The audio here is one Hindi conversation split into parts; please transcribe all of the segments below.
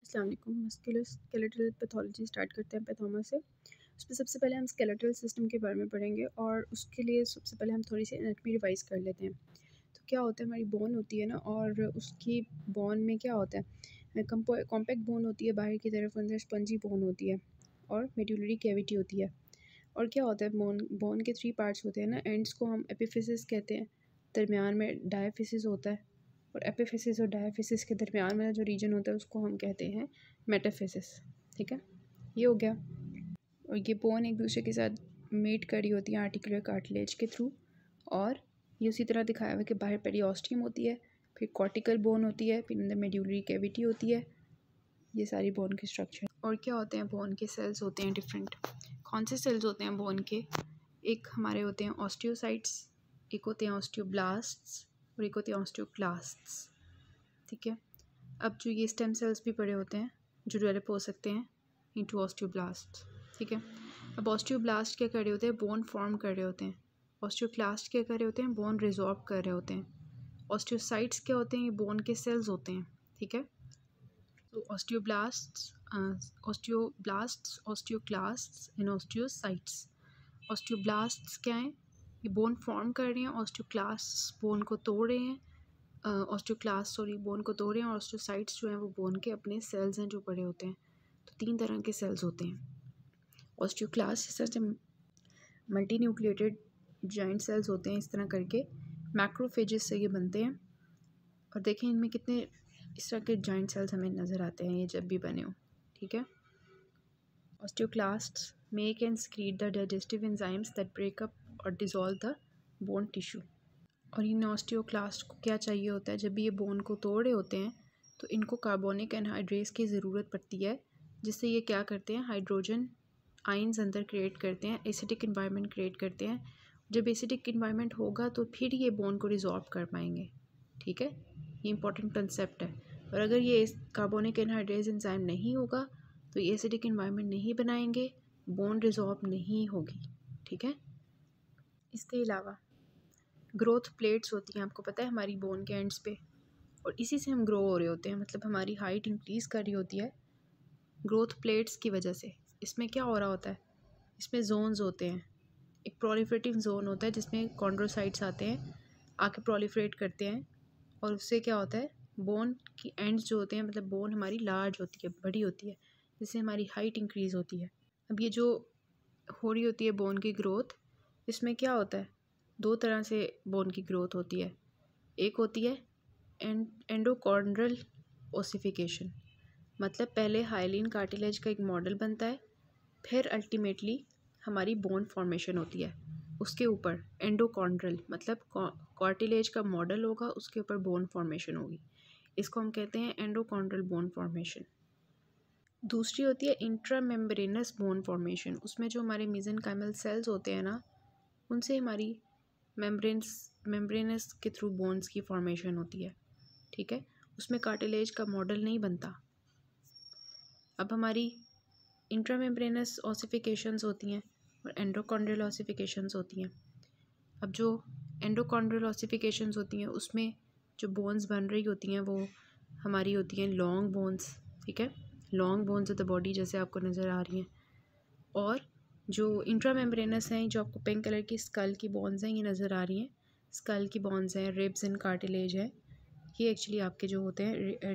अस्सलाम वालेकुम। मस्कुलोस्केलेटल पैथोलॉजी स्टार्ट करते हैं पैथोमा से। उसमें सबसे पहले हम स्केलेटल सिस्टम के बारे में पढ़ेंगे और उसके लिए सबसे पहले हम थोड़ी सी एनाटॉमी रिवाइज कर लेते हैं। तो क्या होता है, हमारी बोन होती है ना, और उसकी बोन में क्या होता है, कॉम्पैक्ट बोन होती है बाहर की तरफ, अंदर स्पंजी बोन होती है और मेड्यूलरी कैविटी होती है। और क्या होता है, बोन के 3 पार्ट्स होते हैं ना। एंड्स को हम एपिफिसिस कहते हैं, दरमियान में डायफिसिस होता है, और एपिफिसिस और डायफिसिस के दरमियान में जो रीजन होता है उसको हम कहते हैं मेटाफिसिस। ठीक है, ये हो गया। और ये बोन एक दूसरे के साथ मीट करी होती है आर्टिकुलर कार्टिलेज के थ्रू, और ये उसी तरह दिखाया हुआ है कि बाहर पेरियोस्टियम होती है, फिर कॉर्टिकल बोन होती है, फिर अंदर मेड्यूलरी कैविटी होती है। ये सारी बोन के स्ट्रक्चर। और क्या होते हैं, बोन के सेल्स होते हैं डिफरेंट। कौन से सेल्स होते हैं बोन के? एक हमारे होते हैं ऑस्टियोसाइट्स, एक होते हैं ऑस्टियोब्लास्ट्स, और एक होते हैं ऑस्टियोक्लास्ट्स। ठीक है, अब जो ये स्टेम सेल्स भी बड़े होते हैं जो डेवलप हो सकते हैं इनटू ऑस्टियोब्लास्ट। ठीक है, अब ऑस्टियोब्लास्ट क्या कर रहे होते हैं, बोन फॉर्म कर रहे होते हैं। ऑस्टियोक्लास्ट क्या कर रहे होते हैं, बोन रिजॉर्ब कर रहे होते हैं। ऑस्टियोसाइट्स क्या होते हैं, ये बोन के सेल्स होते हैं। ठीक है, तो osteoblasts, osteoclasts and osteocytes. Osteoblasts क्या हैं, ये बोन फॉर्म कर रहे हैं। ऑस्टियोक्लास्ट्स बोन को तोड़ रहे हैं, बोन को तोड़ रहे हैं। और ऑस्टियोसाइट्स जो हैं वो बोन के अपने सेल्स हैं जो बड़े होते हैं। तो 3 तरह के सेल्स होते हैं। ऑस्टियोक्लास्ट इस तरह से मल्टी न्यूक्लिएटेड जॉइंट सेल्स होते हैं, इस तरह करके मैक्रोफेजेस से ये बनते हैं। और देखें इनमें कितने इस तरह के जॉइंट सेल्स हमें नज़र आते हैं ये जब भी बने हो। ठीक है, osteoclasts make and secrete the digestive enzymes that break up और डिसॉल्व द बोन टिश्यू। और इन ऑस्टियोक्लास्ट को क्या चाहिए होता है, जब भी ये बोन को तोड़ रहे होते हैं तो इनको कार्बोनिक एनहाइड्रेस की ज़रूरत पड़ती है, जिससे ये क्या करते हैं, हाइड्रोजन आइंस अंदर क्रिएट करते हैं, एसिडिक इन्वायरमेंट क्रिएट करते हैं। जब एसिडिक इन्वायरमेंट होगा तो फिर ये बोन को रिजॉल्व कर पाएंगे। ठीक है, ये इंपॉर्टेंट कंसेप्ट है। और अगर ये कार्बोनिक एनहाइड्रेस एंजाइम नहीं होगा तो ये एसिडिक इन्वायरमेंट नहीं बनाएंगे, बोन रिजॉल्व नहीं होगी। ठीक है, इसके अलावा ग्रोथ प्लेट्स होती हैं, आपको पता है, हमारी बोन के एंड्स पे, और इसी से हम ग्रो हो रहे होते हैं, मतलब हमारी हाइट इंक्रीज़ कर रही होती है ग्रोथ प्लेट्स की वजह से। इसमें क्या हो रहा होता है, इसमें जोन्स होते हैं। एक प्रोलिफरेटिव जोन होता है जिसमें कॉन्ड्रोसाइट्स आते हैं, आके प्रोलिफरेट करते हैं, और उससे क्या होता है, बोन की एंड्स जो होते हैं, मतलब बोन हमारी लार्ज होती है, बड़ी होती है, जिससे हमारी हाइट इंक्रीज़ होती है। अब ये जो हो रही होती है बोन की ग्रोथ, इसमें क्या होता है, 2 तरह से बोन की ग्रोथ होती है। एक होती है एंडोकॉन्ड्रल ओसिफिकेशन, मतलब पहले हाइलिन कार्टिलेज का एक मॉडल बनता है, फिर अल्टीमेटली हमारी बोन फॉर्मेशन होती है। उसके ऊपर एंडोकॉन्ड्रल मतलब कार्टिलेज का मॉडल होगा, उसके ऊपर बोन फॉर्मेशन होगी। इसको हम कहते हैं एंडोकॉन्ड्रल बोन फॉर्मेशन। दूसरी होती है इंट्रामेम्ब्रेनस बोन फॉर्मेशन। उसमें जो हमारे मेसेनकाइमल सेल्स होते हैं ना, उनसे हमारी मेम्ब्रेनस के थ्रू बोन्स की फॉर्मेशन होती है। ठीक है, उसमें कार्टिलेज का मॉडल नहीं बनता। अब हमारी इंट्रामेम्ब्रेनस ऑसिफिकेशंस होती हैं और एंडोकॉन्ड्रियल ऑसिफिकेशंस होती हैं। अब जो एंडोकॉन्ड्रियल ऑसिफिकेशंस होती हैं उसमें जो बोन्स बन रही होती हैं वो हमारी होती हैं लॉन्ग बोन्स। ठीक है, long bones of the body जैसे आपको नज़र आ रही हैं। और जो इंट्रामेम्ब्रेनस हैं, जो आपको पिंक कलर की स्कल की बोन्स हैं ये नज़र आ रही हैं, स्कल की बोन्स हैं, रिब्स एंड कार्टिलेज है, ये एक्चुअली आपके जो होते हैं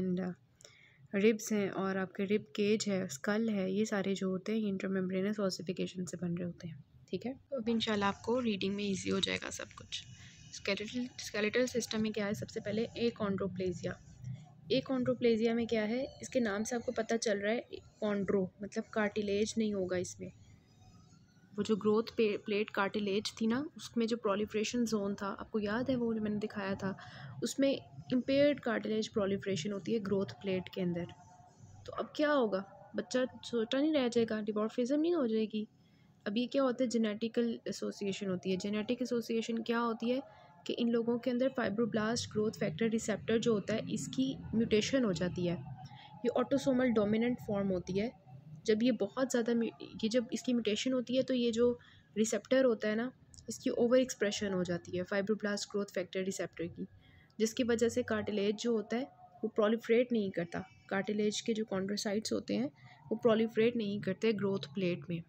रिब्स हैं, और आपके रिब केज है, स्कल है, ये सारे जो होते हैं इंट्रामेम्ब्रेनस ऑसिफिकेशन से बन रहे होते हैं। ठीक है, तो अब इंशाल्लाह आपको रीडिंग में इजी हो जाएगा सब कुछ। स्केलेटल सिस्टम में क्या है, सबसे पहले एकॉन्ड्रोप्लेजिया। एकॉन्ड्रोप्लेजिया में क्या है, इसके नाम से आपको पता चल रहा है, कॉन्ड्रो मतलब कार्टिलेज नहीं होगा इसमें। वो जो ग्रोथ प्लेट कार्टिलेज थी ना, उसमें जो प्रोलिफ्रेशन जोन था, आपको याद है वो जो मैंने दिखाया था, उसमें इम्पेयर्ड कार्टिलेज प्रोलिफ्रेशन होती है ग्रोथ प्लेट के अंदर। तो अब क्या होगा, बच्चा छोटा नहीं रह जाएगा, डिमॉर्फिज्म नहीं हो जाएगी। अब ये क्या होता है, जेनेटिकल एसोसिएशन होती है। जेनेटिक एसोसिएशन क्या होती है कि इन लोगों के अंदर फाइब्रोब्लास्ट ग्रोथ फैक्टर रिसेप्टर जो होता है, इसकी म्यूटेशन हो जाती है। ये ऑटोसोमल डोमिनेंट फॉर्म होती है। जब ये बहुत ज़्यादा ये जब इसकी म्यूटेशन होती है तो ये जो रिसेप्टर होता है ना, इसकी ओवर एक्सप्रेशन हो जाती है फाइब्रोब्लास्ट ग्रोथ फैक्टर रिसेप्टर की, जिसकी वजह से कार्टिलेज जो होता है वो प्रोलिफरेट नहीं करता, कार्टिलेज के जो कॉन्ड्रोसाइट्स होते हैं वो प्रोलिफरेट नहीं करते ग्रोथ प्लेट में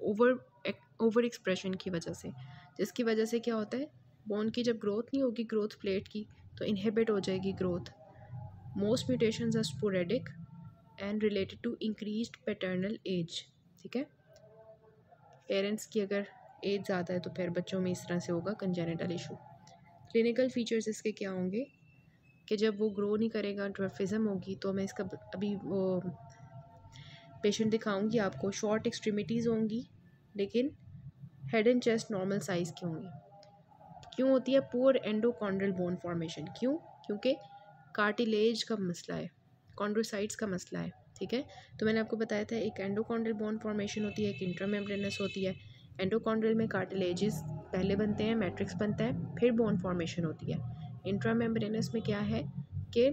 ओवर एक्सप्रेशन की वजह से, जिसकी वजह से क्या होता है, बोन की जब ग्रोथ नहीं होगी ग्रोथ प्लेट की तो इनहिबिट हो जाएगी growth. Most mutations are sporadic and related to increased paternal age. ठीक है, पेरेंट्स की अगर एज ज़्यादा है तो फिर बच्चों में इस तरह से होगा कंजेनिटल इशू। क्लिनिकल फीचर्स इसके क्या होंगे कि जब वो ग्रो नहीं करेगा ड्वार्फिज्म होगी, तो मैं इसका अभी वो पेशेंट दिखाऊंगी आपको। शॉर्ट एक्सट्रीमिटीज़ होंगी लेकिन head and chest normal size की होंगी। क्यों होती है? Poor endochondral bone formation. क्यों? क्योंकि कार्टिलेज का मसला है, कॉन्ड्रोसाइट्स का मसला है। ठीक है, तो मैंने आपको बताया था एक एंडोकॉन्ड्रल बोन फॉर्मेशन होती है, एक इंट्रामेम्ब्रेनस होती है। एंडोकॉन्ड्रल में कार्टिलेजेस पहले बनते हैं, मैट्रिक्स बनता है, फिर बोन फॉर्मेशन होती है। इंट्रामेम्ब्रेनस में क्या है कि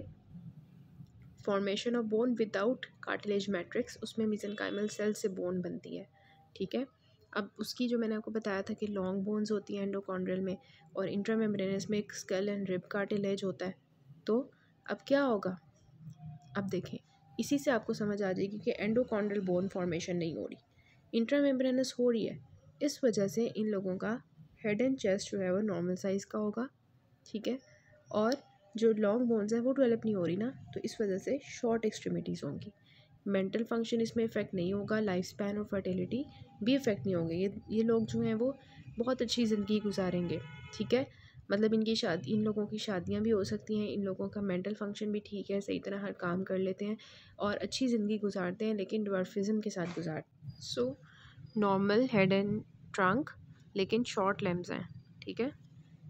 formation of bone without cartilage matrix, उसमें मेसेनकाइमल सेल से बोन बनती है। ठीक है, अब उसकी जो मैंने आपको बताया था कि लॉन्ग बोन्स होती हैं एंडोकॉन्ड्रल में और इंट्रामेम्ब्रेनस में एक स्केल एंड रिब कार्टिलेज होता है। तो अब क्या होगा, अब देखें, इसी से आपको समझ आ जाएगी कि एंडोकॉन्ड्रल बोन फॉर्मेशन नहीं हो रही, इंट्रामेम्ब्रेनस हो रही है। इस वजह से इन लोगों का हेड एंड चेस्ट जो है वो नॉर्मल साइज़ का होगा। ठीक है, और जो लॉन्ग बोन्स है वो डेवलप नहीं हो रही ना, तो इस वजह से शॉर्ट एक्सट्रीमिटीज़ होंगी। मेंटल फंक्शन इसमें इफ़ेक्ट नहीं होगा, लाइफ स्पैन और फर्टिलिटी भी इफ़ेक्ट नहीं होंगे। ये लोग जो हैं वो बहुत अच्छी ज़िंदगी गुजारेंगे। ठीक है, मतलब इन लोगों की शादियां भी हो सकती हैं, इन लोगों का मेंटल फंक्शन भी ठीक है, सही तरह हर काम कर लेते हैं और अच्छी ज़िंदगी गुजारते हैं, लेकिन ड्वार्फिज्म के साथ गुजारते। So normal head and trunk लेकिन शॉर्ट लिम्स हैं। ठीक है,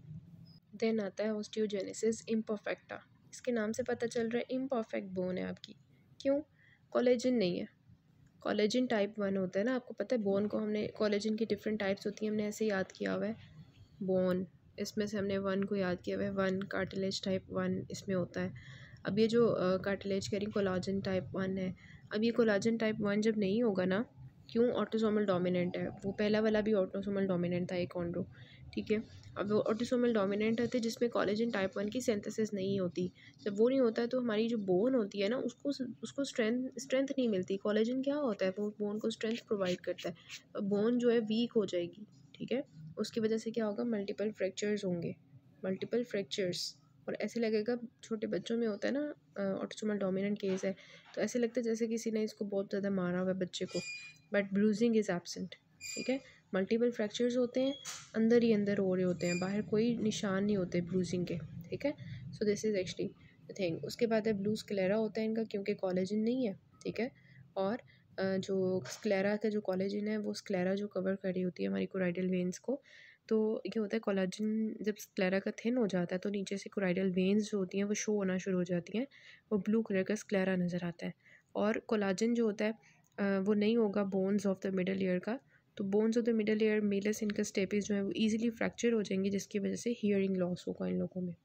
देन आता है ऑस्टियोजेनेसिस इम्परफेक्टा। इसके नाम से पता चल रहा है इम्परफेक्ट बोन है आपकी। क्यों? कोलेजन नहीं है। कोलेजन टाइप 1 होता है ना, आपको पता है बोन को हमने, कोलेजन की डिफरेंट टाइप्स होती हैं, हमने ऐसे याद किया हुआ है बोन, इसमें से हमने 1 को याद किया हुआ है। 1 कार्टिलेज टाइप 1 इसमें होता है। अब ये जो कार्टिलेज कह रही कोलाजन टाइप 1 है, अब ये कोलाजन टाइप 1 जब नहीं होगा ना, क्यों? ऑटोसोमल डोमिनेंट है, वो पहला वाला भी ऑटोसोमल डोमिनेंट था एक कॉन्ड्रो। ठीक है, अब वो ऑटोसोमल डोमिनेंट होते जिसमें कोलेजन टाइप 1 की सिंथेसिस नहीं होती। जब वो नहीं होता है तो हमारी जो बोन होती है ना उसको स्ट्रेंथ नहीं मिलती। कोलेजन क्या होता है? वो बोन को स्ट्रेंथ प्रोवाइड करता है। बोन जो है वीक हो जाएगी। ठीक है, उसकी वजह से क्या होगा? मल्टीपल फ्रैक्चर्स होंगे, मल्टीपल फ्रैक्चर्स। और ऐसे लगेगा, छोटे बच्चों में होता है ना, ऑटोसोमल डोमिनेंट केस है तो ऐसे लगता है जैसे किसी ने इसको बहुत ज़्यादा मारा हुआ है बच्चे को, बट ब्रूजिंग इज़ एब्सेंट। ठीक है, मल्टीपल फ्रैक्चर्स होते हैं, अंदर ही अंदर हो रहे होते हैं, बाहर कोई निशान नहीं होते ब्रूजिंग के। ठीक है, so this is actually the thing. उसके बाद है ब्लू स्क्लेरा होता है इनका, क्योंकि कोलेजन नहीं है। ठीक है, और जो स्क्लेरा का जो कोलेजन है वो स्क्लेरा जो कवर कर रही होती है हमारी कोराइडल वेन्स को, तो ये होता है कोलेजन जब स्क्लेरा का थिन हो जाता है तो नीचे से कोराइडल वेन्स जो होती हैं वो शो होना शुरू हो जाती हैं, वो ब्लू कलर का स्क्लेरा नज़र आता है। और कोलाजन जो होता है वो नहीं होगा bones of the middle ear का, तो bones of the middle ear malleus इनका स्टेपिस जो है वो ईजिली फ्रैक्चर हो जाएंगी, जिसकी वजह से हियरिंग लॉस होगा इन लोगों में।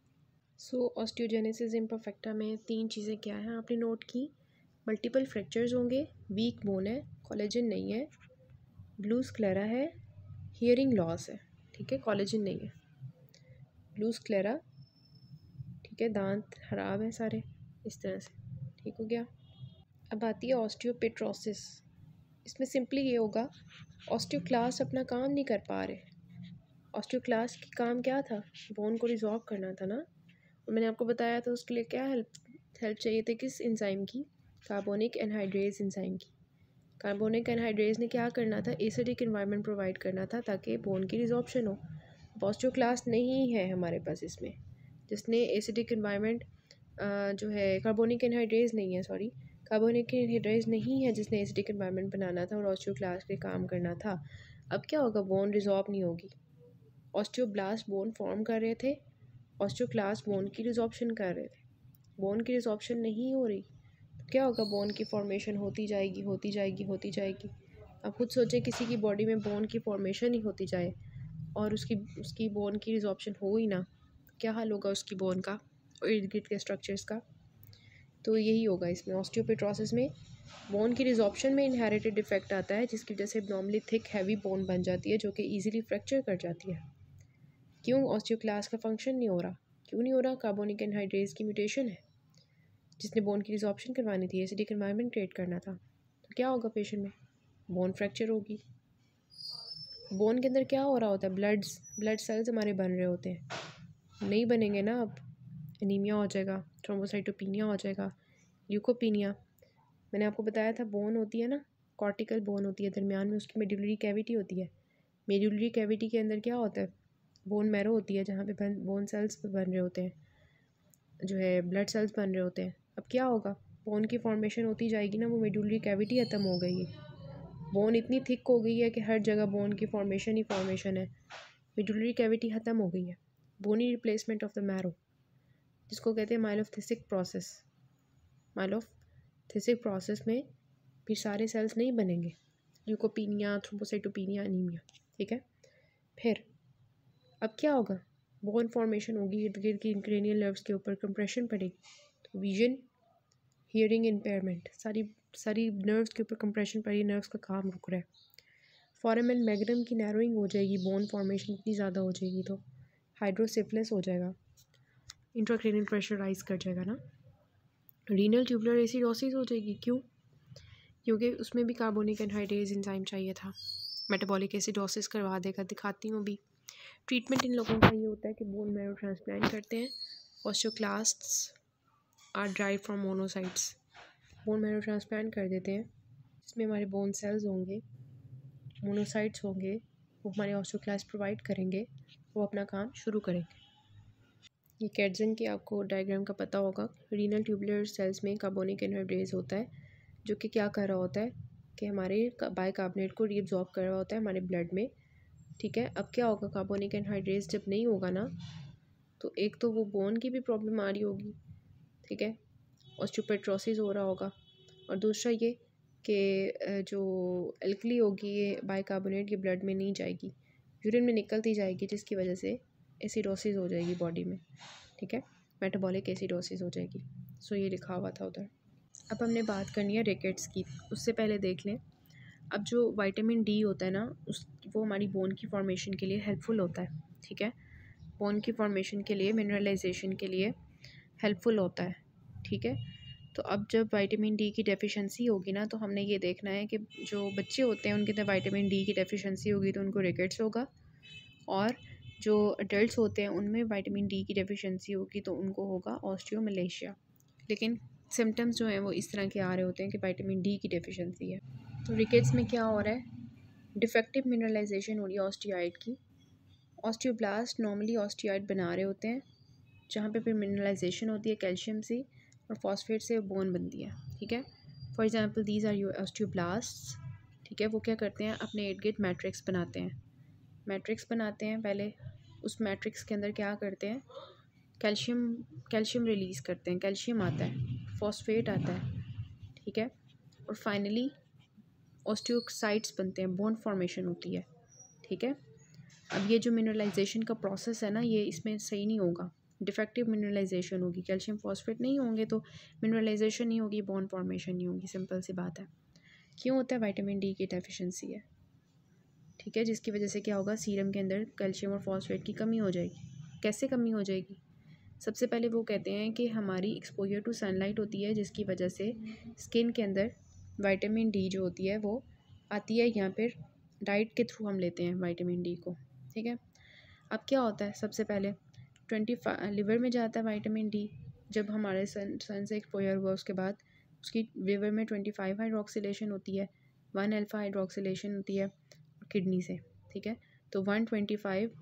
सो ऑस्टियोजेनेसिस इम्परफेक्टा में 3 चीज़ें क्या हैं आपने नोट की? मल्टीपल फ्रैक्चर्स होंगे, वीक बोन है, कोलेजन नहीं है, ब्लू स्क्लेरा है, हियरिंग लॉस है। ठीक है, कोलेजन नहीं है, ब्लू स्क्लेरा। ठीक है, दांत खराब हैं सारे, इस तरह से। ठीक हो गया। अब आती है ऑस्टियोपेट्रोसिस। इसमें सिंपली ये होगा, ऑस्टियोक्लास्ट अपना काम नहीं कर पा रहे। ऑस्टियोक्लास्ट की काम क्या था? बोन को रिजॉल्व करना था ना, और मैंने आपको बताया था उसके लिए क्या हेल्प चाहिए थी, किस एंजाइम की? कार्बोनिक एनहाइड्रेज एंजाइम की। कार्बोनिक एनहाइड्रेज ने क्या करना था? एसिडिक एनवायरनमेंट प्रोवाइड करना था ताकि बोन की रिजॉर्प्शन हो। ऑस्टियोक्लास्ट नहीं है हमारे पास इसमें, जिसने एसिडिक एनवायरनमेंट जो है, कार्बोनिक एनहाइड्रेज नहीं है, सॉरी, कार्बोनिक एनहाइड्रेज नहीं है जिसने एसिडिक एनवायरनमेंट बनाना था और ऑस्टियोक्लास्ट के काम करना था। अब क्या होगा? बोन रिजॉर्व नहीं होगी। ऑस्टियोब्लास्ट बोन फॉर्म कर रहे थे, ऑस्टियोक्लास्ट बोन की रिजॉर्प्शन कर रहे थे। बोन की रिजॉर्प्शन नहीं हो रही तो क्या होगा? बोन की फॉर्मेशन होती जाएगी, होती जाएगी, होती जाएगी। अब खुद सोचें, किसी की बॉडी में बोन की फॉर्मेशन ही होती जाए और उसकी बोन की रिजॉर्प्शन हो ही ना, क्या हाल होगा उसकी बोन का और इर्द गिर्द के स्ट्रक्चर्स का? तो यही होगा इसमें, ऑस्टियोपेट्रोसिस में बोन की रिजॉर्प्शन में इनहेरिटेड डिफेक्ट आता है, जिसकी वजह से नॉर्मली थिक हैवी बोन बन जाती है जो कि ईजिली फ्रैक्चर कर जाती है। क्यों? ऑस्टियोक्लास्ट का फंक्शन नहीं हो रहा। क्यों नहीं हो रहा? कार्बोनिक एनहाइड्रेज की म्यूटेशन है। जिसने बोन की रिजॉर्प्शन करवानी थी, एसिडिक एनवायरनमेंट क्रिएट करना था, तो क्या होगा पेशेंट में? बोन फ्रैक्चर होगी। बोन के अंदर क्या हो रहा होता है? ब्लड सेल्स हमारे बन रहे होते हैं, नहीं बनेंगे ना, अब एनीमिया हो जाएगा, थ्रोम्बोसाइटोपिनिया हो जाएगा, ल्यूकोपिनिया। मैंने आपको बताया था बोन होती है ना, कॉर्टिकल बोन होती है, दरमियान में उसकी मेडुलरी कैविटी होती है। मेडुलरी कैविटी के अंदर क्या होता है? बोन मैरो होती है, जहाँ पे बोन सेल्स बन रहे होते हैं, जो है ब्लड सेल्स बन रहे होते हैं। अब क्या होगा? बोन की फॉर्मेशन होती जाएगी ना, वो मेडुलरी कैविटी ख़त्म हो गई है, बोन इतनी थिक हो गई है कि हर जगह बोन की फॉर्मेशन ही फॉर्मेशन है, मेडुलरी कैविटी ख़त्म हो गई है। Bony replacement of the marrow, जिसको कहते हैं माइलोथिसिक प्रोसेस। माइलोथिसिक प्रोसेस में फिर सारे सेल्स नहीं बनेंगे, ल्यूकोपिनिया, थ्रोम्बोसाइटोपिनिया, एनीमिया, ठीक है। फिर अब क्या होगा? बोन फॉर्मेशन होगी, इर्द गिर्द की क्रेनियल नर्व्स के ऊपर कंप्रेशन पड़ेगी, तो विजन, हियरिंग इम्पेयरमेंट, सारी नर्व्स के ऊपर कंप्रेशन पड़ी, नर्व्स का काम रुक रहा है। फोरामेन मैग्नम की नैरोइंग हो जाएगी, बोन फॉर्मेशन इतनी ज़्यादा हो जाएगी तो हाइड्रोसिफिलिस हो जाएगा, इंट्राक्रेनियल प्रेशर राइज कर जाएगा ना। रीनल ट्यूबुलर एसिडोसिस हो जाएगी, क्यों? क्योंकि उसमें भी कार्बोनिक एनहाइड्रेज एंजाइम चाहिए था, मेटाबॉलिक एसिडोसिस करवा देगा। दिखाती हूँ अभी। ट्रीटमेंट इन लोगों का ये होता है कि बोन मैरो ट्रांसप्लांट करते हैं। Osteoclasts are derived from monocytes, bone marrow transplant कर देते हैं, इसमें हमारे बोन सेल्स होंगे, मोनोसाइट्स होंगे, वो हमारे ऑस्टियोक्लास्ट प्रोवाइड करेंगे, वो अपना काम शुरू करेंगे। ये कैटजन की आपको डायग्राम का पता होगा। रीनल ट्यूबुलर सेल्स में कार्बोनिक एनहाइड्रेज होता है, जो कि क्या कर रहा होता है कि हमारे बाइकार्बोनेट को रीअब्जॉर्ब कर रहा होता है हमारे ब्लड में, ठीक है। अब क्या होगा? कार्बोनिक एनहाइड्रेज जब नहीं होगा ना, तो एक तो वो बोन की भी प्रॉब्लम आ रही होगी, ठीक है, ऑस्टियोपेट्रोसिस हो रहा होगा, और दूसरा ये कि जो एल्कली होगी ये बाइकार्बोनेट ये ब्लड में नहीं जाएगी, यूरिन में निकलती जाएगी, जिसकी वजह से एसिडोसिस हो जाएगी बॉडी में, ठीक है, मेटाबॉलिक एसिडोसिस हो जाएगी। सो ये लिखा हुआ था उधर। अब हमने बात करनी है रिकेट्स की, उससे पहले देख लें। अब जो विटामिन डी होता है ना, वो हमारी बोन की फॉर्मेशन के लिए हेल्पफुल होता है, ठीक है, बोन की फॉर्मेशन के लिए, मिनरलाइजेशन के लिए हेल्पफुल होता है, ठीक है। तो अब जब विटामिन डी की डेफिशिएंसी होगी ना, तो हमने ये देखना है कि जो बच्चे होते हैं उनके अंदर विटामिन डी की डेफिशिएंसी होगी तो उनको रिकेट्स होगा, और जो अडल्ट होते हैं उनमें विटामिन डी की डेफिशिएंसी होगी तो उनको होगा ऑस्टियोमलेशिया। लेकिन सिम्टम्स जो हैं वो इस तरह के आ रहे होते हैं कि विटामिन डी की डेफिशिएंसी है। तो रिकेट्स में क्या हो रहा है? डिफेक्टिव मिनरलाइजेशन हो रही है ऑस्टियाइड की। ऑस्टियोब्लास्ट नॉर्मली ऑस्टियाइड बना रहे होते हैं, जहाँ पे फिर मिनरलाइजेशन होती है कैल्शियम से और फॉस्फेट से बोन बनती है, ठीक है। For example these are your osteoblasts, ठीक है। वो क्या करते हैं? अपने इर्द गिर्द मैट्रिक्स बनाते हैं, मैट्रिक्स बनाते हैं। पहले उस मैट्रिक्स के अंदर क्या करते हैं? कैल्शियम रिलीज़ करते हैं, कैल्शियम आता है, फॉस्फेट आता है, ठीक है, और फाइनली ऑस्टियोसाइट्स बनते हैं, बोन फॉर्मेशन होती है, ठीक है। अब ये जो मिनरलाइजेशन का प्रोसेस है ना, ये इसमें सही नहीं होगा, डिफेक्टिव मिनरलाइजेशन होगी, कैल्शियम फॉस्फेट नहीं होंगे तो मिनरलाइजेशन नहीं होगी, बोन फॉर्मेशन नहीं होगी, सिंपल सी बात है। क्यों होता है? विटामिन डी की डेफिशिएंसी है, ठीक है, जिसकी वजह से क्या होगा? सीरम के अंदर कैल्शियम और फॉस्फेट की कमी हो जाएगी। कैसे कमी हो जाएगी? सबसे पहले वो कहते हैं कि हमारी एक्सपोजर टू सनलाइट होती है, जिसकी वजह से स्किन के अंदर विटामिन डी जो होती है वो आती है, यहाँ पर डाइट के थ्रू हम लेते हैं विटामिन डी को, ठीक है। अब क्या होता है? सबसे पहले लिवर में जाता है विटामिन डी, जब हमारे सन से एक्सपोजर हुआ उसके बाद उसकी लिवर में 25 हाइड्रोक्सिलेशन होती है, 1 अल्फा हाइड्रोक्सिलेशन होती है किडनी से, ठीक है। तो 125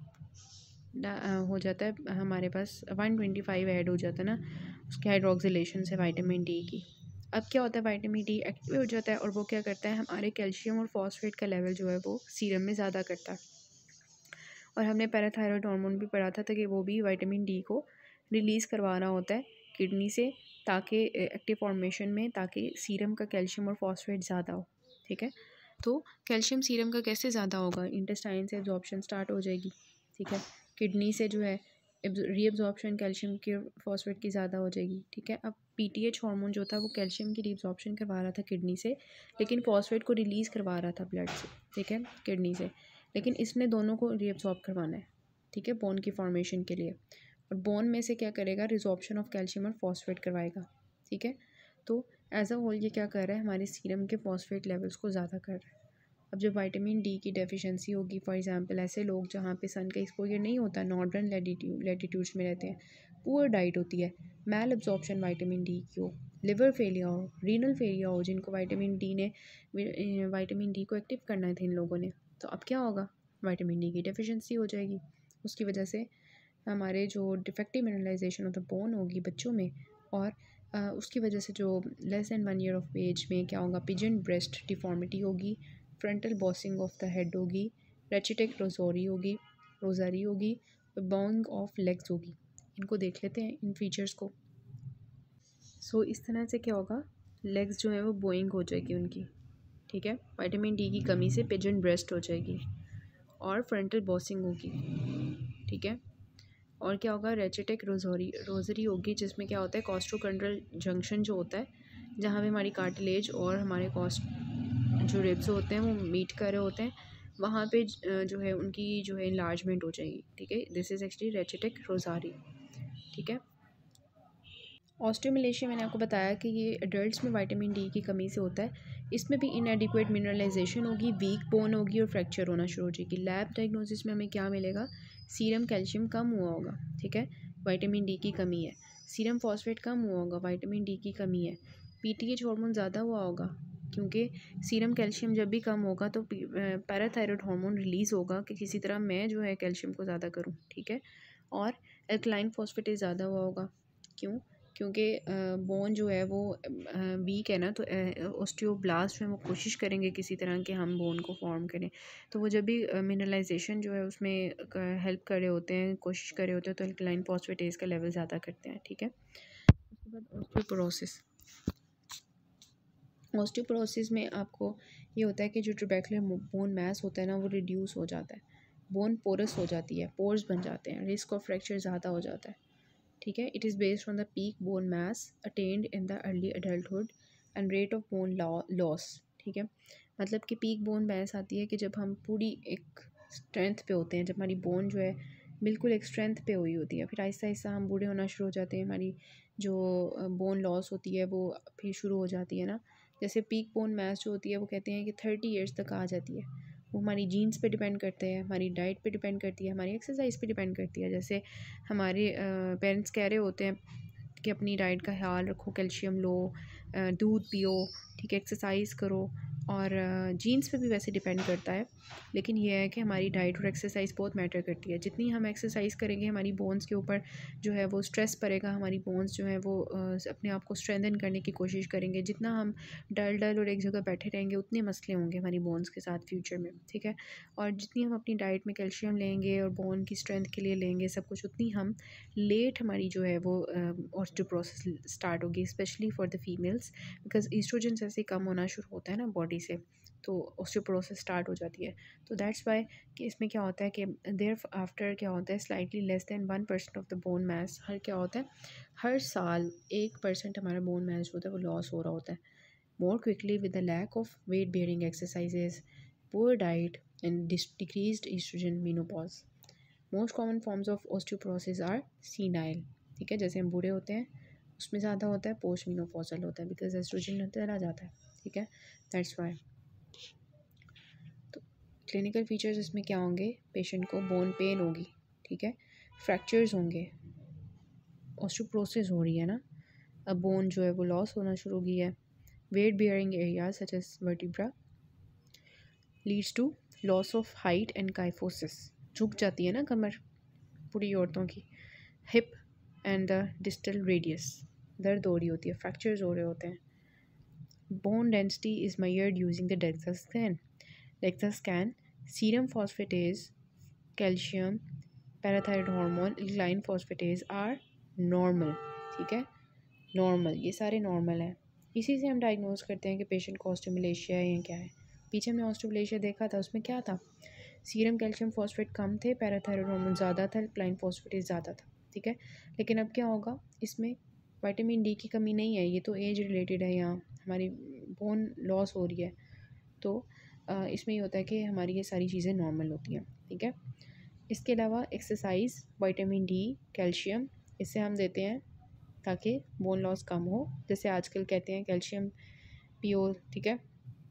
हो जाता है हमारे पास, 125 ऐड हो जाता है ना उसके हाइड्रोक्सिलेशन से विटामिन डी की। अब क्या होता है? विटामिन डी एक्टिव हो जाता है और वो क्या करता है? हमारे कैल्शियम और फॉस्फेट का लेवल जो है वो सीरम में ज़्यादा करता है। और हमने पैराथायरॉयड हार्मोन भी पढ़ा था कि वो भी विटामिन डी को रिलीज़ करवाना होता है किडनी से, ताकि एक्टिव फॉर्मेशन में, ताकि सीरम का कैल्शियम और फॉस्फेट ज़्यादा हो, ठीक है। तो कैल्शियम सीरम का कैसे ज़्यादा होगा? इंटेस्टाइन से एब्जॉर्प्शन स्टार्ट हो जाएगी, ठीक है। किडनी से जो है रीअब्जॉर्प्शन कैल्शियम की फॉस्फेट की ज़्यादा हो जाएगी, ठीक है। अब पीटीएच हार्मोन जो था वो कैल्शियम की रीअब्जॉर्प्शन करवा रहा था किडनी से, लेकिन फॉस्फेट को रिलीज़ करवा रहा था ब्लड से, ठीक है, किडनी से। लेकिन इसने दोनों को रीअब्जॉर्ब करवाना है, ठीक है, बोन की फॉर्मेशन के लिए। और बोन में से क्या करेगा? रिजॉर्प्शन ऑफ कैल्शियम और फॉस्फेट करवाएगा, ठीक है। तो एज अ होल ये क्या कर रहा है, हमारे सीरम के फॉस्फेट लेवल्स को ज़्यादा कर रहा है। अब जब विटामिन डी की डेफिशिएंसी होगी, फॉर एग्जांपल ऐसे लोग जहाँ पे सन का एक्सपोजर नहीं होता, नॉर्दर्न लैटिट्यूड्स में रहते हैं, पुअर डाइट होती है, मैल एब्जॉर्प्शन विटामिन डी की हो, लिवर फेलियर हो, रीनल फेलियर हो, जिनको विटामिन डी को एक्टिव करना था इन लोगों ने, तो अब क्या होगा, विटामिन डी की डेफिशिएंसी हो जाएगी। उसकी वजह से हमारे जो defective mineralization of the bone होगी बच्चों में, और उसकी वजह से जो less than 1 year of age में क्या होगा, पिजन ब्रेस्ट डिफॉर्मिटी होगी, frontal bossing of the head होगी, रेचिटेक रोजारी होगी, बाउंग ऑफ लेग्स होगी। इनको देख लेते हैं इन फीचर्स को। सो इस तरह से क्या होगा, लेग्स जो है वो बोइंग हो जाएगी उनकी, ठीक है, विटामिन डी की कमी से पिजन ब्रेस्ट हो जाएगी और फ्रंटल बॉसिंग होगी, ठीक है। और क्या होगा, रेचिटेक रोजरी होगी, जिसमें क्या होता है, कॉस्ट्रोकंड्रल जंक्शन जो होता है, जहाँ पे हमारी कार्टिलेज और हमारे जो रिब्स होते हैं वो मीट कर रहे होते हैं, वहाँ पे जो है उनकी जो है इन्लार्जमेंट हो जाएगी, ठीक है। This is actually rachitic rosary, ठीक है। ऑस्टियोमलेशिया मैंने आपको बताया कि ये एडल्ट्स में विटामिन डी की कमी से होता है। इसमें भी इनएडिक्वेट मिनरलाइजेशन होगी, वीक बोन होगी और फ्रैक्चर होना शुरू हो जाएगी। लैब डायग्नोसिस में हमें क्या मिलेगा, सीरम कैल्शियम कम हुआ होगा, ठीक है, विटामिन डी की कमी है। सीरम फॉस्फेट कम हुआ होगा, विटामिन डी की कमी है। पीटीएच हार्मोन ज़्यादा हुआ होगा, क्योंकि सीरम कैल्शियम जब भी कम होगा तो पैराथायरॉयड हार्मोन रिलीज़ होगा कि किसी तरह मैं जो है कैल्शियम को ज़्यादा करूँ, ठीक है। और एल्कलाइन फॉस्फेटेज ज़्यादा हुआ होगा, क्यों, क्योंकि बोन जो है वो वीक है ना, तो ऑस्टियोब्लास्ट जो है वो कोशिश करेंगे किसी तरह के हम बोन को फॉर्म करें, तो वो जब भी मिनरलाइजेशन जो है उसमें हेल्प कर रहे होते हैं, कोशिश कर रहे होते हैं, तो अल्कलाइन फॉस्फेटेज का लेवल ज़्यादा करते हैं, ठीक है। उसके बाद ऑस्टियोपोरोसिस में आपको ये होता है कि जो ट्यूबरकुलर बोन मैस होता है ना, वो रिड्यूस हो जाता है, बोन पोरस हो जाती है, पोर्स बन जाते हैं, रिस्क ऑफ फ्रैक्चर ज़्यादा हो जाता है, ठीक है। It is based on the peak bone mass attained in the early adulthood and rate of bone loss, ठीक है। मतलब कि पीक बोन मास आती है कि जब हम पूरी एक स्ट्रेंथ पे होते हैं, जब हमारी बोन जो है बिल्कुल एक स्ट्रेंथ पे हुई होती है, फिर आहिस्ता आहिस्ता हम बूढ़े होना शुरू हो जाते हैं, हमारी जो बोन लॉस होती है वो फिर शुरू हो जाती है ना। जैसे पीक बोन मास जो होती है वो कहते हैं कि 30 ईयर्स तक आ जाती है। वो हमारी जीन्स पे डिपेंड करते हैं, हमारी डाइट पे डिपेंड करती है, हमारी एक्सरसाइज पे डिपेंड करती है। जैसे हमारे पेरेंट्स कह रहे होते हैं कि अपनी डाइट का ख्याल रखो, कैल्शियम लो, दूध पियो, ठीक है, एक्सरसाइज करो, और जीन्स पे भी वैसे डिपेंड करता है, लेकिन ये है कि हमारी डाइट और एक्सरसाइज बहुत मैटर करती है। जितनी हम एक्सरसाइज करेंगे हमारी बोन्स के ऊपर जो है वो स्ट्रेस पड़ेगा, हमारी बोन्स जो है वो अपने आप को स्ट्रेंथन करने की कोशिश करेंगे। जितना हम डल और एक जगह बैठे रहेंगे उतने मसले होंगे हमारी बोन्स के साथ फ्यूचर में, ठीक है। और जितनी हम अपनी डाइट में कैल्शियम लेंगे और बोन की स्ट्रेंथ के लिए लेंगे सब कुछ, उतनी हम लेट हमारी जो है वो ऑस्टियोपोरोसिस स्टार्ट होगी, specially for the females, because oestrogen ऐसे कम होना शुरू होता है ना बॉडी से, तो ऑस्टियोपोरोसिस स्टार्ट हो जाती है। तो दैट्स वाई कि इसमें क्या होता है कि देयर आफ्टर क्या होता है, slightly less than 1% of the bone mass, हर क्या होता है, हर साल 1% हमारा बोन मास जो होता है वो लॉस हो रहा होता है, more quickly with the lack of weight bearing exercises, poor diet, and decreased estrogen menopause. Most common forms of osteoporosis are senile, ठीक है, जैसे हम बूढ़े होते हैं उसमें ज़्यादा होता है, पोस्ट मेनोपॉजल होता है, बिकॉज एस्ट्रोजन चला जाता है, ठीक है, दैट्स वाई। तो क्लिनिकल फीचर्स इसमें क्या होंगे, पेशेंट को बोन पेन होगी, ठीक है, फ्रैक्चर्स होंगे, ऑस्टियोपोरोसिस हो रही है ना, अब बोन जो है वो लॉस होना शुरू हो गई है। Weight bearing areas such as vertebra leads to loss of height and kyphosis, झुक जाती है ना कमर पूरी औरतों की। Hip and the distal radius, दर्द हो रही होती है, फ्रैक्चर्स हो रहे होते हैं। Bone density is measured using the DEXA scan, serum phosphatase, calcium, parathyroid hormone, alkaline phosphatase are normal, ठीक है, नॉर्मल, ये सारे नॉर्मल हैं। इसी से हम डायग्नोज करते हैं कि पेशेंट को ऑस्टियोमलेशिया है या क्या है। पीछे हमने ऑस्टियोमलेशिया देखा था, उसमें क्या था, सीरम कैल्शियम फॉस्फेट कम थे, पैराथायरॉयड हार्मोन ज़्यादा था, अल्कलाइन फॉस्फेटेज ज़्यादा था, ठीक है। लेकिन अब क्या होगा, इसमें विटामिन डी की कमी नहीं है, ये तो एज रिलेटेड है, यहाँ हमारी बोन लॉस हो रही है, तो इसमें ये होता है कि हमारी ये सारी चीज़ें नॉर्मल होती हैं, ठीक है। इसके अलावा एक्सरसाइज, विटामिन डी, कैल्शियम, इससे हम देते हैं ताकि बोन लॉस कम हो, जैसे आजकल कहते हैं कैल्शियम पियो, ठीक है।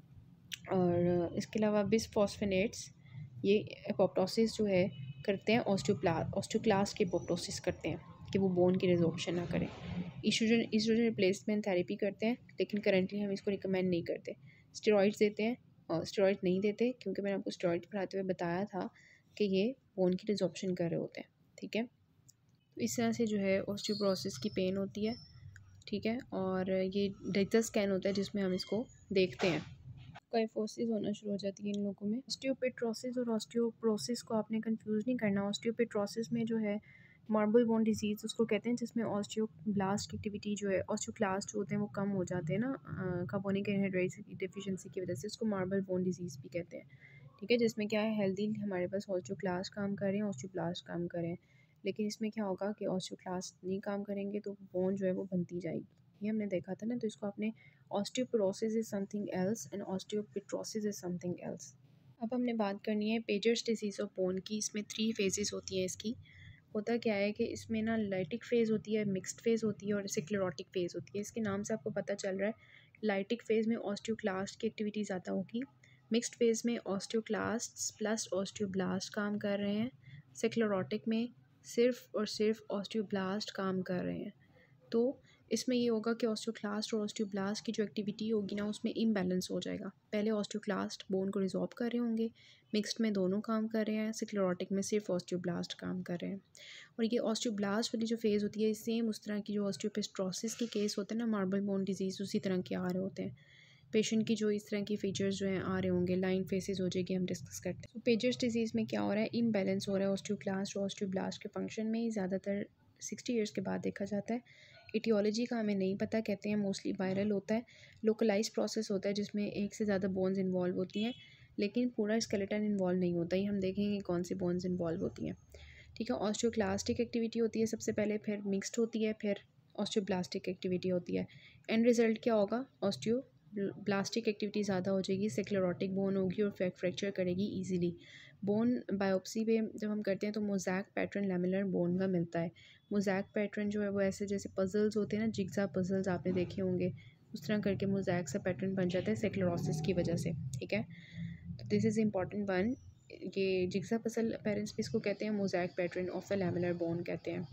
और इसके अलावा बिसफॉस्फेनेट्स ये एपोप्टोसिस जो है करते हैं, ऑस्टियोक्लास्ट की एपोप्टोसिस करते हैं कि वो बोन की रिजॉर्प्शन ना करें। ईस्ट्रोजन रिप्लेसमेंट थेरेपी करते हैं, लेकिन करंटली हम इसको रिकमेंड नहीं करते। स्टेरॉइड्स देते हैं, और स्टेरॉइड नहीं देते क्योंकि मैंने आपको स्टेरॉइड पढ़ाते हुए बताया था कि ये बोन की रिजॉर्प्शन कर रहे होते हैं, ठीक है। तो इस तरह से जो है ऑस्टियोपोरोसिस की पेन होती है, ठीक है। और ये डिजिटल स्कैन होता है जिसमें हम इसको देखते हैं। काइफोसिस होना शुरू हो जाती है इन लोगों में। ऑस्टियोपेट्रोसिस और ऑस्टियोपोरोसिस को आपने कंफ्यूज नहीं करना। ऑस्टियोपेट्रोसिस में जो है मार्बल बोन डिजीज़ उसको कहते हैं, जिसमें ऑस्टियोब्लास्ट की एक्टिविटी जो है, ऑस्टियोक्लास्ट जो होते हैं वो कम हो जाते हैं ना कार्बोनिक एनहाइड्रेट की डिफिशिएंसी की वजह से, उसको मार्बल बोन डिजीज़ भी कहते हैं, ठीक है। जिसमें क्या है, हेल्दी हमारे पास ऑस्टियोक्लास्ट काम कर रहे हैं, ऑस्टियोब्लास्ट काम कर रहे हैं, लेकिन इसमें क्या होगा कि ऑस्टियोक्लास्ट नहीं काम करेंगे तो बोन जो है वो बनती जाएगी। ये हमने देखा था ना, तो इसको आपने osteoporosis is something else and osteopetrosis is something else. अब हमने बात करनी है पेजर्स डिजीज़ ऑफ बोन की। इसमें 3 फेजेस होती हैं इसकी। होता क्या है कि इसमें ना लाइटिक फ़ेज़ होती है, मिक्स्ड फ़ेज़ होती है और स्क्लेरोटिक फ़ेज़ होती है। इसके नाम से आपको पता चल रहा है, लाइटिक फ़ेज़ में ऑस्टियोक्लास्ट की एक्टिविटी ज़्यादा होगी, मिक्स्ड फ़ेज़ में ऑस्टियोक्लास्ट्स प्लस ऑस्टियोब्लास्ट काम कर रहे हैं, स्क्लेरोटिक में सिर्फ और सिर्फ ऑस्टियोब्लास्ट काम कर रहे हैं। तो इसमें ये होगा कि ऑस्टियोक्लास्ट और ऑस्टियोब्लास्ट की जो एक्टिविटी होगी ना, उसमें इम्बैलेंस हो जाएगा। पहले ऑस्टियोक्लास्ट बोन को रिजॉल्व कर रहे होंगे, मिक्स्ड में दोनों काम कर रहे हैं, स्क्लेरोटिक में सिर्फ ऑस्टियोब्लास्ट काम कर रहे हैं। और ये ऑस्टियोब्लास्ट वाली जो फेज़ होती है, सेम उस तरह की जो ऑस्टियोपेट्रोसिस के केस होते हैं ना, मार्बल बोन डिजीज़, उसी तरह के आ रहे होते हैं। पेशेंट की जो इस तरह की फीचर्स जो हैं आ रहे होंगे, लाइन फेसेस हो जाएगी, हम डिस्कस करते हैं। तो पेजर्स डिजीज़ में क्या हो रहा है, इम्बैलेंस हो रहा है ऑस्टियोक्लास्ट और ऑस्टियोब्लास्ट के फंक्शन में। ज़्यादातर 60 ईयर्स के बाद देखा जाता है। एटियोलॉजी का हमें नहीं पता, कहते हैं मोस्टली वायरल होता है, लोकलाइज प्रोसेस होता है जिसमें एक से ज़्यादा बोन्स इन्वॉल्व होती हैं, लेकिन पूरा स्केलेटन इन्वॉल्व नहीं होता। ये हम देखेंगे कौन सी बोन्स इन्वॉल्व होती हैं, ठीक है। ऑस्टियोक्लास्टिक एक्टिविटी होती है सबसे पहले, फिर मिक्स्ड होती है, फिर ऑस्टियोब्लास्टिक एक्टिविटी होती है। एंड रिजल्ट क्या होगा, ऑस्टियोब्लास्टिक एक्टिविटी ज़्यादा हो जाएगी, स्क्लेरोटिक बोन होगी और फ्रैक्चर करेगी ईजिली। बोन बायोप्सी पे जब हम करते हैं तो मोज़ैक पैटर्न लैमेलर बोन का मिलता है। मोज़ैक पैटर्न जो है वो ऐसे जैसे पजल्स होते हैं ना, जिग्ज़ा पजल्स आपने देखे होंगे, उस तरह करके मोज़ैक सा पैटर्न बन जाता है स्क्लेरोसिस की वजह से, ठीक है। तो दिस इज़ इम्पॉर्टेंट वन। ये जिग्ज़ा पजल पेरेंट्स भी इसको कहते हैं, mosaic pattern of the lamellar bone कहते हैं।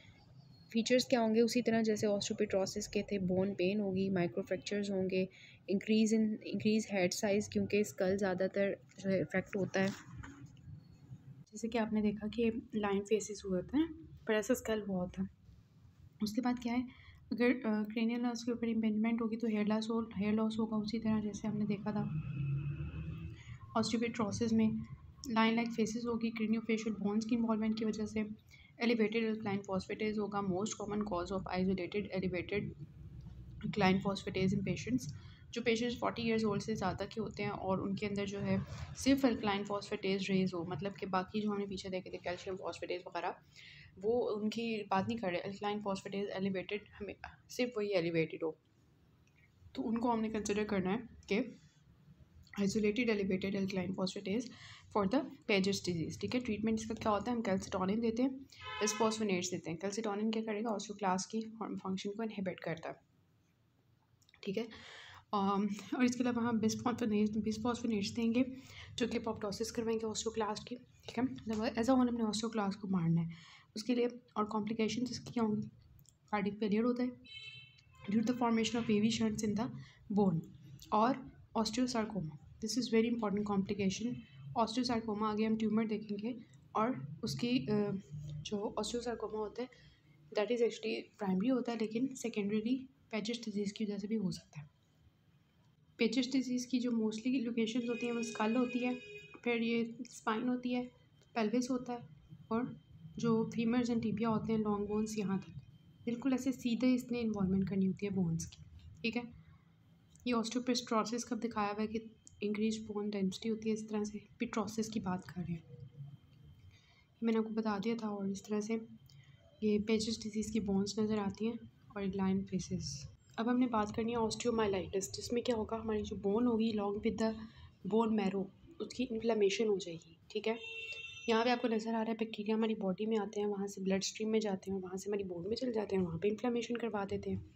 फीचर्स क्या होंगे, उसी तरह जैसे ऑस्टियोपेट्रोसिस के थे, बोन पेन होगी, माइक्रो फ्रैक्चर्स होंगे, इंक्रीज़ हेड साइज़, क्योंकि स्कल ज़्यादातर जो है इफेक्ट होता है। जैसे कि आपने देखा कि लाइन फेसेस हुए होते हैं, पर ऐसा स्कल बहुत है। उसके बाद क्या है, अगर क्रेनियल नर्व्स के ऊपर इम्पेंजमेंट होगी तो हेयर लॉस होगा, उसी तरह जैसे हमने देखा था ऑस्टियोपेट्रोसिस में लाइन लाइक फेसेस होगी, क्रेनियोफेशियल बोन्स की इन्वॉल्वमेंट की वजह से। एलिवेटेड अल्कलाइन फॉस्फेटेज होगा, most common cause of isolated elevated alkaline phosphatase in patients. जो पेशेंट्स 40 ईयर्स ओल्ड से ज़्यादा के होते हैं और उनके अंदर जो है सिर्फ अल्कलाइन फॉस्फेटेज रेज हो, मतलब कि बाकी जो हमने पीछे देखे थे कैल्शियम फॉस्फेटेज वगैरह, वो उनकी बात नहीं कर रहे, अल्कलाइन फॉस्फेटेज एलिवेटेड, हमें सिर्फ वही एलिवेटेड हो, तो उनको हमने कंसिडर करना है कि isolated elevated alkaline phosphatase for the Paget's disease, ठीक है। ट्रीटमेंट इसका क्या होता है, हम कैल्सिटोनिन देते हैं, बिसफॉस्फोनेट्स देते हैं। कैल्सिटोनिन क्या करेगा, ऑस्टियोक्लास्ट की फंक्शन को इनहिबिट करता है, ठीक है। और इसके अलावा हम बिसफॉस्फोनेट्स देंगे जो कि एपोप्टोसिस करवाएंगे ऑस्टियोक्लास्ट की, ठीक है। मतलब ऐसा होने हमने ऑस्टियोक्लास्ट को मारना है उसके लिए। और कॉम्प्लिकेशन इसकी क्या होंगी, कार्डिक फेलियर होता है due to the formation of wavy shunts in the bone, और osteosarcoma, this is very important complication. Osteosarcoma आगे हम ट्यूमर देखेंगे, और उसकी जो ऑस्टियोसार्कोमा होता है दैट इज़ एक्चुअली प्राइमरी होता है, लेकिन सेकेंडरी पेजेस डिजीज़ की वजह से भी हो सकता है। पेजेस डिजीज़ की जो मोस्टली लोकेशंस होती हैं वो स्कल होती है, फिर ये स्पाइन होती है, पेल्विस होता है, और जो फीमर्स एंड टिबिया होते हैं, लॉन्ग बोन्स, यहाँ तक बिल्कुल ऐसे सीधे इसने इन्वॉल्वमेंट करनी होती है बोन्स की, ठीक है। ये ऑस्टियोपेट्रोसिस कब दिखाया हुआ है कि इंक्रीज बोन डेंसिटी होती है, इस तरह से पेट्रोसिस की बात कर रहे हैं, मैंने आपको बता दिया था। और इस तरह से ये पेजेस डिजीज़ की बोन्स नज़र आती हैं और लाइन फेसेस। अब हमने बात करनी है ऑस्टियोमाइलाइटिस, जिसमें क्या होगा, हमारी जो बोन होगी long with the bone marrow, उसकी इन्फ्लेमेशन हो जाएगी, ठीक है। यहाँ पे आपको नज़र आ रहा है बैक्टीरिया हमारी बॉडी में आते हैं, वहाँ से ब्लड स्ट्रीम में जाते हैं, वहाँ से हमारी बोन में चले जाते हैं, वहाँ पे इन्फ्लेमेशन करवा देते हैं।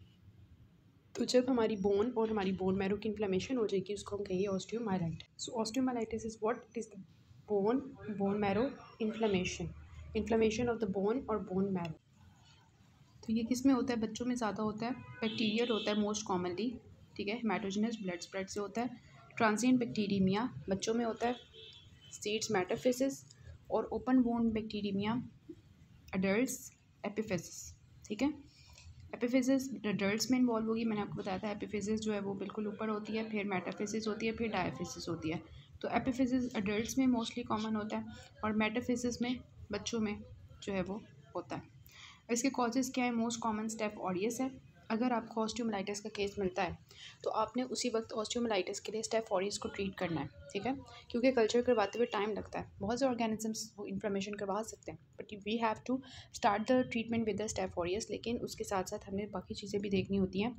तो जब हमारी बोन और हमारी बोन मैरो की इन्फ्लेमेशन हो जाएगी उसको हम कहिए osteomyelitis. So osteomyelitis is what it is the bone marrow inflammation of the bone और बोन मैरो। तो ये किस में होता है? बच्चों में ज़्यादा होता है। बैक्टीरियल होता है मोस्ट कॉमनली, ठीक है। हेमेटोजेनस ब्लड स्प्रेड से होता है। ट्रांसिएंट बैक्टीरियमिया बच्चों में होता है। सीड्स मेटाफिसिस और open bone bacteraemia adults epiphysis, ठीक है। एपिफिसिस एडल्ट्स में इन्वॉल्व होगी, मैंने आपको बताया था एपिफिसिस जो है वो बिल्कुल ऊपर होती है, फिर मेटाफिसिस होती है, फिर डायफिसिस होती है। तो एपिफिसिस एडल्ट्स में मोस्टली कॉमन होता है और मेटाफिसिस में बच्चों में जो है वो होता है। इसके कॉजेज़ क्या है? मोस्ट कॉमन स्टेफ ऑरियस है। अगर आपको ऑस्टियोमाइलाइटिस का केस मिलता है तो आपने उसी वक्त ऑस्टियोमाइलाइटिस के लिए स्टेफ ऑरियस को ट्रीट करना है, ठीक है, क्योंकि कल्चर करवाते हुए टाइम लगता है। बहुत से ऑर्गेनिजम्स वो इन्फ्लेमेशन करवा सकते हैं, but we have to start the treatment with the staph aureus. लेकिन उसके साथ साथ हमें बाकी चीज़ें भी देखनी होती हैं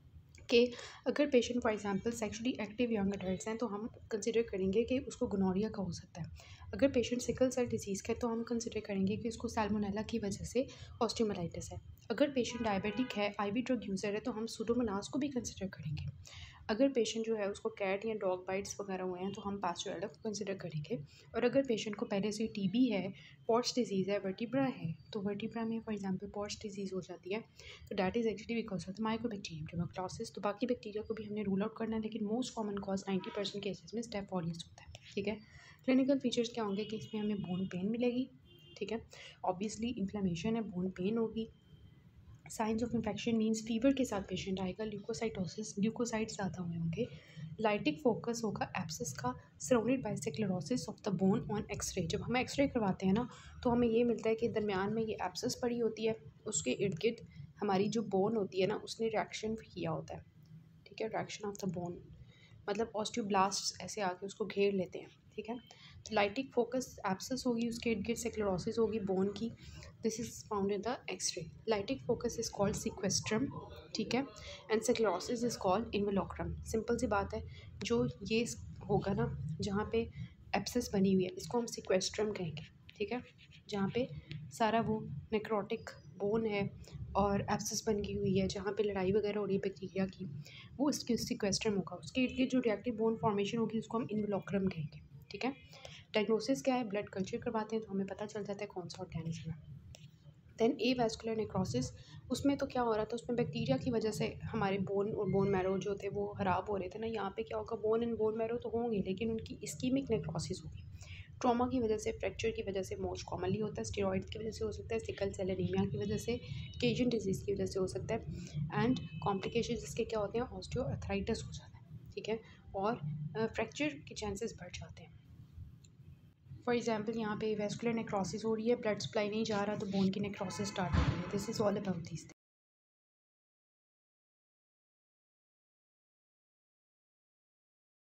कि अगर patient for example sexually active young adults हैं तो हम कंसिडर करेंगे कि उसको गोनोरिया का हो सकता है। अगर पेशेंट सिकल सेल डिजीज़ का है तो हम कंसिडर करेंगे कि उसको सैल्मोनेला की वजह से ऑस्टियोमाइलाइटिस है। अगर पेशेंट डायबिटिक है, आईवी ड्रग यूज़र है, तो हम सूडोमोनास को भी कंसिडर करेंगे। अगर पेशेंट जो है उसको कैट या डॉग बाइट्स वगैरह हुए हैं तो हम पास्चुरेला को कंसिडर करेंगे। और अगर पेशेंट को पहले से टीबी है, पॉट्स डिजीज़ है, वर्टिब्रा है, तो वर्टिब्रा में फॉर एग्जांपल पॉट्स डिजीज़ हो जाती है, तो that is actually because of the mycobacterium tuberculosis. तो बाकी बैक्टीरिया को भी हमने रूल आउट करना है, लेकिन मोस्ट कॉमन कॉज 90% केसेस में स्टेफ ऑरियस होता है, ठीक है। क्लिनिकल फीचर्स क्या होंगे कि इसमें हमें बोन पेन मिलेगी, ठीक है, ऑब्वियसली इन्फ्लेमेशन है, बोन पेन होगी। Signs of infection means fever के साथ पेशेंट आएगा, ल्यूकोसाइटोसिस, ल्यूकोसाइट ज़्यादा हुए होंगे, लाइटिक फोकस होगा एब्सिस का, surrounded by sclerosis of the bone on x-ray. जब हम एक्सरे करवाते हैं ना तो हमें ये मिलता है कि दरमियान में ये एब्सिस पड़ी होती है, उसके इर्द गिर्द हमारी जो बोन होती है ना उसने रिएक्शन किया होता है, ठीक है, रिएक्शन ऑफ द बोन, मतलब ऑस्टियोब्लास्ट ऐसे आके उसको घेर लेते हैं, ठीक है। तो लाइटिक फोकस एब्सिस होगी, उसके इर्द गिर्द स्क्लेरोसिस होगी बोन की। This is found in the x-ray. Lytic focus is called sequestrum, ठीक है, and sclerosis is called involucrum. Simple सी बात है, जो ये होगा ना जहाँ पे एब्सिस बनी हुई है इसको हम सिक्वेस्ट्रम कहेंगे, ठीक है। जहाँ पे सारा वो नेक्रोटिक बोन है और एब्सिस बन गई हुई है, जहाँ पे लड़ाई वगैरह हो रही है बैक्टीरिया की, वो इसके सिक्वेस्ट्रम होगा। उसके इर्द गिर्द जो रिएक्टिव बोन फॉर्मेशन होगी उसको हम इन्वोलुक्रम कहेंगे, ठीक है। डायग्नोसिस क्या है? ब्लड कल्चर करवाते हैं तो हमें पता चल जाता है कौन सा ऑर्गेनिज्म है। देन ए वैस्कुलर नेक्रोसिस, उसमें तो क्या हो रहा था, उसमें बैक्टीरिया की वजह से हमारे बोन और बोन मैरो जो थे वो ख़राब हो रहे थे ना। यहाँ पे क्या होगा, बोन एंड बोन मैरो तो होंगे लेकिन उनकी इस्कीमिक नेक्रोसिस होगी। ट्रॉमा की वजह से, फ्रैक्चर की वजह से मोस्ट कॉमनली होता है, स्टेरॉइड की वजह से हो सकता है, सिकल सेल एनीमिया की वजह से, केजन डिजीज़ की वजह से हो सकता है, एंड कॉम्प्लिकेशन इसके क्या होते हैं, ऑस्टियोआर्थराइटिस हो जाता है, ठीक है, और फ्रैक्चर के चांसेस बढ़ जाते हैं। फॉर एग्जाम्पल यहाँ पे वेस्कुलर नेक्रोसिस हो रही है, ब्लड सप्लाई नहीं जा रहा तो बोन की नेक्रोसिस स्टार्ट हो रही है। This is all about this.